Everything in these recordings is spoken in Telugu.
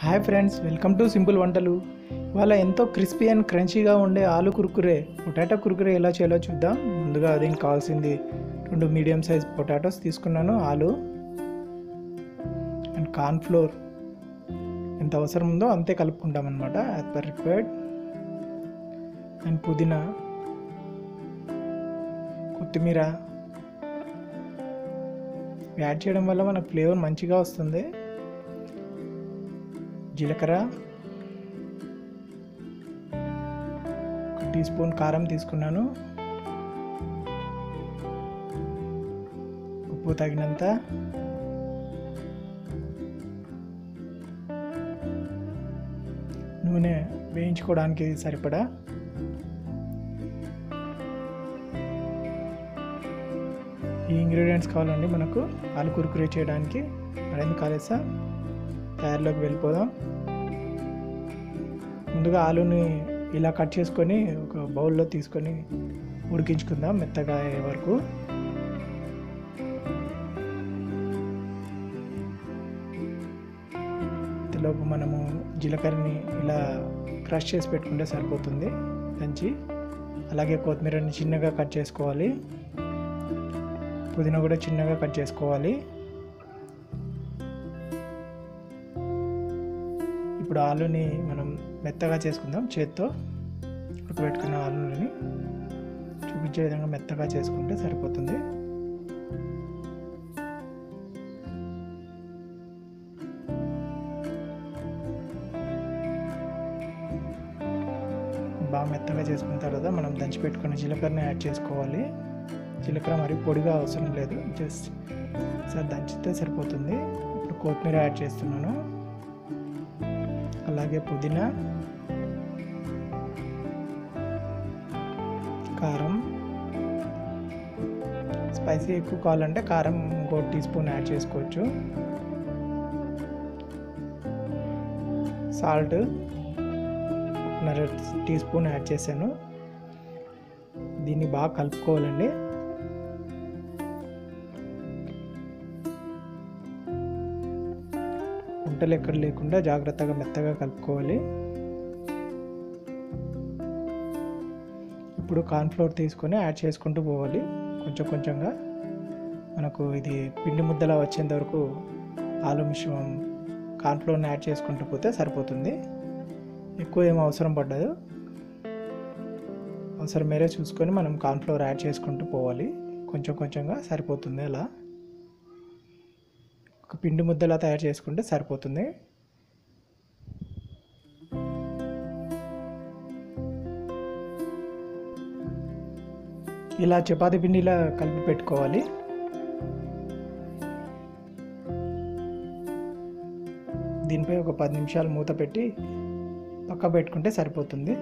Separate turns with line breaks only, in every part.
Hi friends, welcome to simple వంటలు. ఇవాళ ఎంతో క్రిస్పీ అండ్ క్రంచీగా ఉండే ఆలు కుర్కురే, పొటాటో కుర్కురే ఎలా చేయాలో చూద్దాం. ముందుగా దీనికి కావాల్సింది 2 మీడియం సైజ్ పొటాటోస్ తీసుకున్నాను, ఆలు అండ్ కార్న్ ఫ్లోర్ ఎంత అవసరం ఉందో అంతే కలుపుకుంటాం అనమాట, యాజ్ పర్ రిక్వైర్డ్. అండ్ పుదీనా, కొత్తిమీర యాడ్ చేయడం వల్ల మనకు ఫ్లేవర్ మంచిగా వస్తుంది. జీలకర్ర, 1 టీ స్పూన్ కారం తీసుకున్నాను, ఉప్పు తగినంత, నూనె వేయించుకోవడానికి సరిపడా, ఈ ఇంగ్రీడియంట్స్ కావాలండి మనకు ఆలు కుర్కురే చేయడానికి. మరెందుకు ఆలస్యం, తయారీలోకి వెళ్ళిపోదాం. ముందుగా ఆలుని ఇలా కట్ చేసుకొని ఒక బౌల్లో తీసుకొని ఉడికించుకుందాం మెత్తగా అయ్యే వరకు. ఇంతలోపు మనము జీలకర్రని ఇలా క్రష్ చేసి పెట్టుకుంటే సరిపోతుంది దంచి. అలాగే కొత్తిమీరని చిన్నగా కట్ చేసుకోవాలి, పుదీనా కూడా చిన్నగా కట్ చేసుకోవాలి. ఇప్పుడు ఆలుని మనం మెత్తగా చేసుకుందాం. చేత్తో ఉడకబెట్టుకున్న ఆలుని చూపించే విధంగా మెత్తగా చేసుకుంటే సరిపోతుంది. బాగా మెత్తగా చేసుకున్న తర్వాత మనం దంచి పెట్టుకున్న జీలకర్రని యాడ్ చేసుకోవాలి. జీలకర్ర మరి పొడిగా అవసరం లేదు, జస్ట్ సార్ దంచితే సరిపోతుంది. ఇప్పుడు కొత్తిమీర యాడ్ చేస్తున్నాను, అలాగే పుదీనా, కారం. స్పైసీ ఎక్కువ కావాలంటే కారం ఇంకో 1 టీ స్పూన్ యాడ్ చేసుకోవచ్చు. సాల్ట్ 1.5 టీ స్పూన్ యాడ్ చేశాను. దీన్ని బాగా కలుపుకోవాలండి. వంటలు ఎక్కడ లేకుండా జాగ్రత్తగా మెత్తగా కలుపుకోవాలి. ఇప్పుడు కార్న్ఫ్లోర్ తీసుకొని యాడ్ చేసుకుంటూ పోవాలి కొంచెం కొంచెంగా. మనకు ఇది పిండి ముద్దలా వచ్చేంత వరకు ఆలు మిశ్రమం కార్న్ఫ్లోర్ని యాడ్ చేసుకుంటూ పోతే సరిపోతుంది. ఎక్కువ ఏం అవసరం పడదు, అవసరం మేరే చూసుకొని మనం కార్న్ఫ్లోర్ యాడ్ చేసుకుంటూ పోవాలి. కొంచెం కొంచెంగా సరిపోతుంది. అలా ఒక పిండి ముద్దలా తయారు చేసుకుంటే సరిపోతుంది. ఇలా చపాతీ పిండిలా కలిపి పెట్టుకోవాలి. దీనిపై ఒక 10 నిమిషాలు మూత పెట్టి పక్క పెట్టుకుంటే సరిపోతుంది.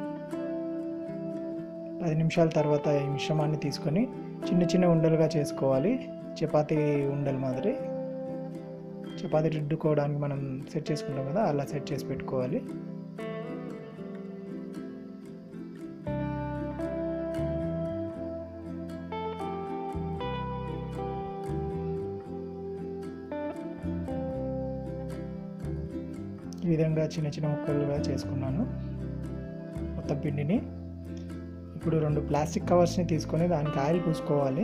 10 నిమిషాల తర్వాత ఈ మిశ్రమాన్ని తీసుకొని చిన్న చిన్న ఉండలుగా చేసుకోవాలి, చపాతీ ఉండలు మాదిరి. చపాతీ రుద్దుకోవడానికి మనం సెట్ చేసుకుంటాం కదా, అలా సెట్ చేసి పెట్టుకోవాలి. ఈ విధంగా చిన్న చిన్న ముక్కలుగా చేసుకున్నాను మొత్తం పిండిని. ఇప్పుడు 2 ప్లాస్టిక్ కవర్స్ని తీసుకొని దానికి ఆయిల్ పూసుకోవాలి.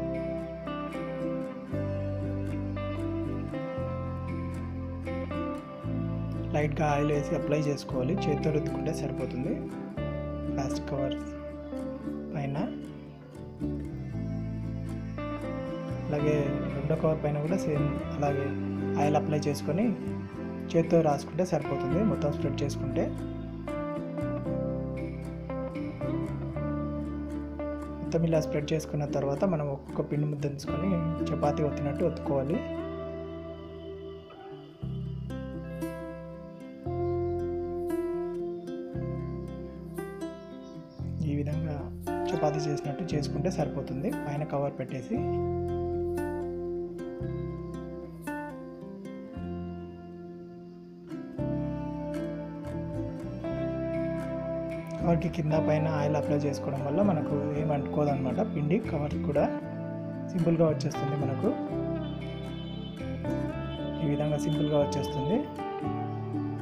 లైట్గా ఆయిల్ వేసి అప్లై చేసుకోవాలి, చేతితో రుద్దుకుంటే సరిపోతుంది. ప్లాస్టిక్ కవర్స్ పైన, అలాగే రెండో కవర్ పైన కూడా సేమ్ అలాగే ఆయిల్ అప్లై చేసుకొని చేతితో రాసుకుంటే సరిపోతుంది, మొత్తం స్ప్రెడ్ చేసుకుంటే. మొత్తం ఇలా స్ప్రెడ్ చేసుకున్న తర్వాత మనం ఒక్కొక్క పిండి ముద్ద తీసుకొని చపాతీ ఒత్తినట్టు ఒత్తుకోవాలి. ఈ విధంగా చపాతీ చేసినట్టు చేసుకుంటే సరిపోతుంది. పైన కవర్ పెట్టేసి కవర్కి కింద పైన ఆయిల్ అప్లై చేసుకోవడం వల్ల మనకు ఏం అంటుకోదన్నమాట పిండి. కవర్ కూడా సింపుల్గా వచ్చేస్తుంది మనకు. ఈ విధంగా సింపుల్గా వచ్చేస్తుంది.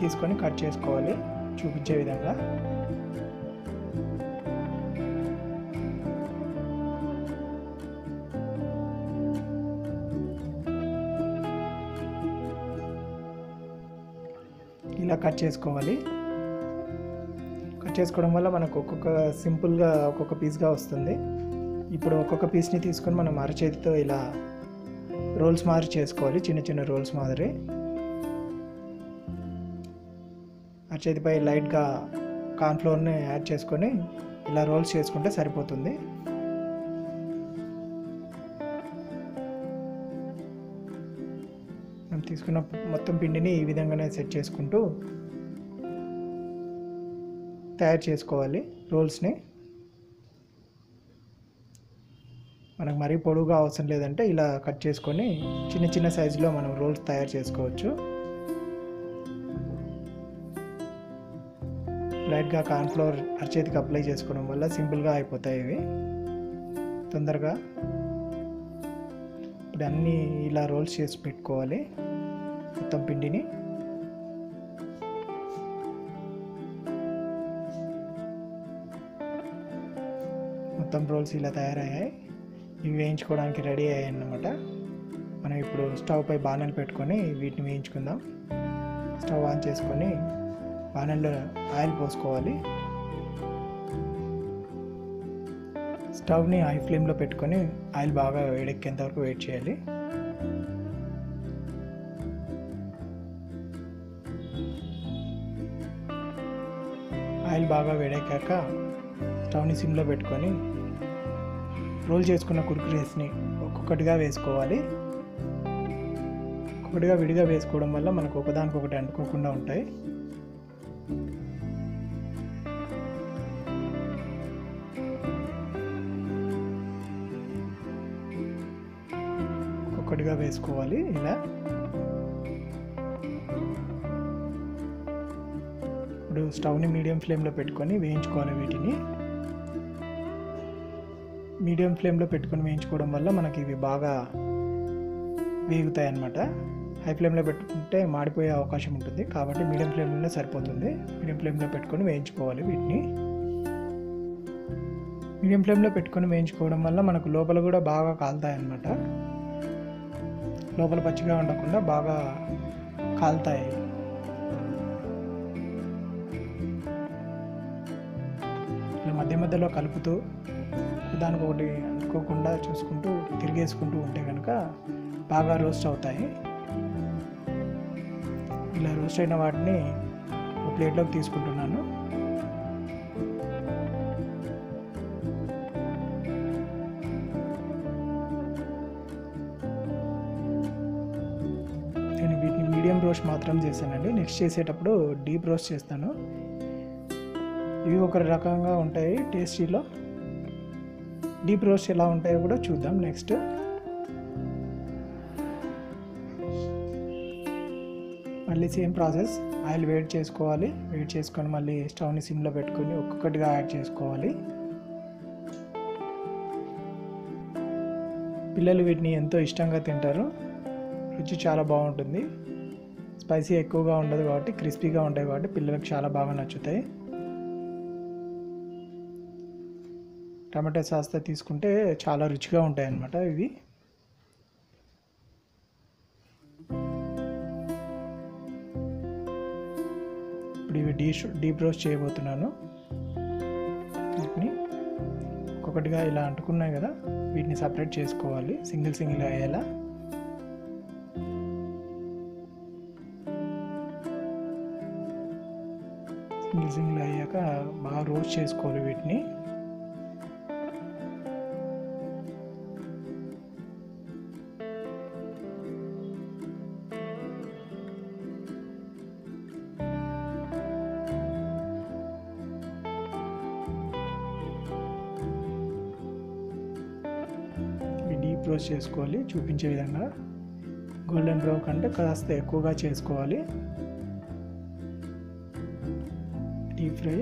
తీసుకొని కట్ చేసుకోవాలి చూపించే విధంగా. ఇలా కట్ చేసుకోవాలి. కట్ చేసుకోవడం వల్ల మనకు సింపుల్గా ఒక్కొక్క పీస్గా వస్తుంది. ఇప్పుడు ఒక్కొక్క పీస్ని తీసుకొని మనం అరచేతితో ఇలా రోల్స్ మాదిరి చేసుకోవాలి, చిన్న చిన్న రోల్స్ మాదిరి. అరచేతిపై లైట్గా కార్న్ఫ్లోర్ని యాడ్ చేసుకొని ఇలా రోల్స్ చేసుకుంటే సరిపోతుంది. మనం తీసుకున్న మొత్తం పిండిని ఈ విధంగానే సెట్ చేసుకుంటూ తయారు చేసుకోవాలి రోల్స్ని. మనకు మరీ పొడవుగా అవసరం లేదంటే ఇలా కట్ చేసుకొని చిన్న చిన్న సైజులో మనం రోల్స్ తయారు చేసుకోవచ్చు. లైట్గా కార్న్ఫ్లోర్ అరచేతికి అప్లై చేసుకోవడం వల్ల సింపుల్గా అయిపోతాయి ఇవి తొందరగా. ఇప్పుడు అన్నీ ఇలా రోల్స్ చేసి పెట్టుకోవాలి మొత్తం పిండిని. మొత్తం రోల్స్ ఇలా తయారయ్యాయి. ఇవి వేయించుకోవడానికి రెడీ అయ్యాయి అన్నమాట. మనం ఇప్పుడు స్టవ్ పై బాణలు పెట్టుకొని వీటిని వేయించుకుందాం. స్టవ్ ఆన్ చేసుకొని బాణల్లో ఆయిల్ పోసుకోవాలి. స్టవ్ని హై ఫ్లేమ్లో పెట్టుకొని ఆయిల్ బాగా వేడెక్కేంత వరకు వెయిట్ చేయాలి. ఆయిల్ బాగా వేడెక్కాక స్టవ్ని సిమ్లో పెట్టుకొని రోల్ చేసుకున్న కుర్కురేస్ని ఒక్కొక్కటిగా వేసుకోవాలి. ఒక్కొక్కటిగా విడిగా వేసుకోవడం వల్ల మనకు ఒకదానికొకటి అంటుకోకుండా ఉంటాయి. ఒక్కొక్కటిగా వేసుకోవాలి ఇలా. ఇప్పుడు స్టవ్ని మీడియం ఫ్లేమ్లో పెట్టుకొని వేయించుకోవాలి వీటిని. మీడియం ఫ్లేమ్లో పెట్టుకొని వేయించుకోవడం వల్ల మనకి ఇవి బాగా వేగుతాయి అన్నమాట. హై ఫ్లేమ్లో పెట్టుకుంటే మాడిపోయే అవకాశం ఉంటుంది కాబట్టి మీడియం ఫ్లేమ్లోనే సరిపోతుంది. మీడియం ఫ్లేమ్లో పెట్టుకొని వేయించుకోవాలి వీటిని. మీడియం ఫ్లేమ్లో పెట్టుకొని వేయించుకోవడం వల్ల మనకు లోపల కూడా బాగా కాలుతాయి అన్నమాట. లోపల పచ్చిగా ఉండకుండా బాగా కాలుతాయి. ఇలా మధ్య మధ్యలో కలుపుతూ దానికి ఒకటి అనుకోకుండా చూసుకుంటూ తిరిగేసుకుంటూ ఉంటే కనుక బాగా రోస్ట్ అవుతాయి. ఇలా రోస్ట్ అయిన వాటిని ఒక ప్లేట్లోకి తీసుకుంటున్నాను. నేను వీటిని మీడియం రోస్ట్ మాత్రం చేశానండి. నెక్స్ట్ చేసేటప్పుడు డీప్ రోస్ట్ చేస్తాను. ఇవి ఒక రకంగా ఉంటాయి టేస్టీలో. డీప్ రోస్ట్ ఎలా ఉంటాయో కూడా చూద్దాం నెక్స్ట్. మళ్ళీ సేమ్ ప్రాసెస్. ఆయిల్ వేడి చేసుకోవాలి. వేడి చేసుకొని మళ్ళీ స్టవ్ని సిమ్లో పెట్టుకొని ఒక్కొక్కటిగా యాడ్ చేసుకోవాలి. పిల్లలు వీటిని ఎంతో ఇష్టంగా తింటారు. రుచి చాలా బాగుంటుంది. స్పైసీ ఎక్కువగా ఉండదు కాబట్టి, క్రిస్పీగా ఉంటాయి కాబట్టి పిల్లలకు చాలా బాగా నచ్చుతాయి. టమాటా సాస్తో తీసుకుంటే చాలా రుచిగా ఉంటాయి అన్నమాట ఇవి. ఇప్పుడు ఇవి డీప్ రోస్ట్ చేయబోతున్నాను. వీటిని ఒక్కొక్కటిగా ఇలా అంటుకున్నాయి కదా, వీటిని సపరేట్ చేసుకోవాలి సింగిల్ సింగిల్గా అయ్యేలా. సింగిల్ సింగిల్ అయ్యాక బాగా రోస్ట్ చేసుకోవాలి వీటిని. డీప్ రోస్ట్ చేసుకోవాలి చూపించే విధంగా. గోల్డెన్ బ్రౌన్ కంటే కాస్త ఎక్కువగా చేసుకోవాలి డీప్ ఫ్రై.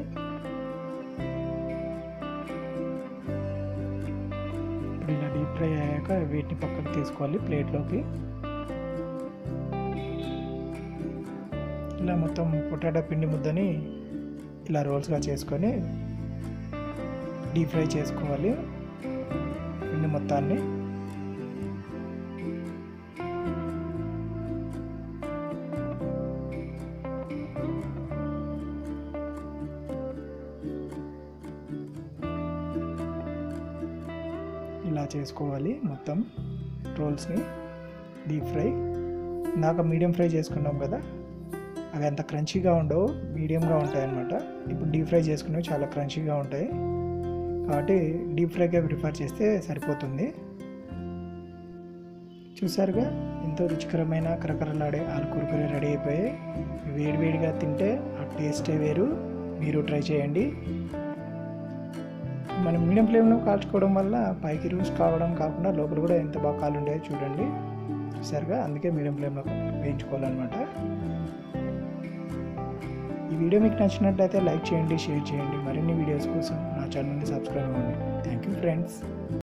ఇప్పుడు ఇలా డీప్ ఫ్రై అయ్యాక వీటిని పక్కకు తీసుకోవాలి ప్లేట్లోకి. ఇలా మొత్తం పొటాటో పిండి ముద్దని ఇలా రోల్స్గా చేసుకొని డీప్ ఫ్రై చేసుకోవాలి పిండి మొత్తాన్ని. ఇలా చేసుకోవాలి మొత్తం రోల్స్ని డీప్ ఫ్రై. ఇందాక మీడియం ఫ్రై చేసుకున్నాం కదా, అవి అంత క్రంచీగా ఉండవు, మీడియంగా ఉంటాయి అన్నమాట. ఇప్పుడు డీప్ ఫ్రై చేసుకునేవి చాలా క్రంచీగా ఉంటాయి కాబట్టి డీప్ ఫ్రైగా ప్రిఫర్ చేస్తే సరిపోతుంది. చూసారుగా ఎంతో రుచికరమైన కరకరలాడే ఆలు కుర్కురే రెడీ అయిపోయాయి. వేడివేడిగా తింటే ఆ టేస్టే వేరు, మీరు ట్రై చేయండి. మనం మీడియం ఫ్లేమ్లో కాల్చుకోవడం వల్ల పైకి రోస్ట్ కావడం కాకుండా లోపల కూడా ఎంత బాగా కాలు ఉండేది చూడండి. చూసారుగా, అందుకే మీడియం ఫ్లేమ్లో వేయించుకోవాలన్నమాట. ఈ వీడియో మీకు నచ్చినట్లయితే లైక్ చేయండి, షేర్ చేయండి. మరిన్ని వీడియోస్ కోసం నా ఛానల్ని సబ్స్క్రైబ్ అవ్వండి. Thank you friends.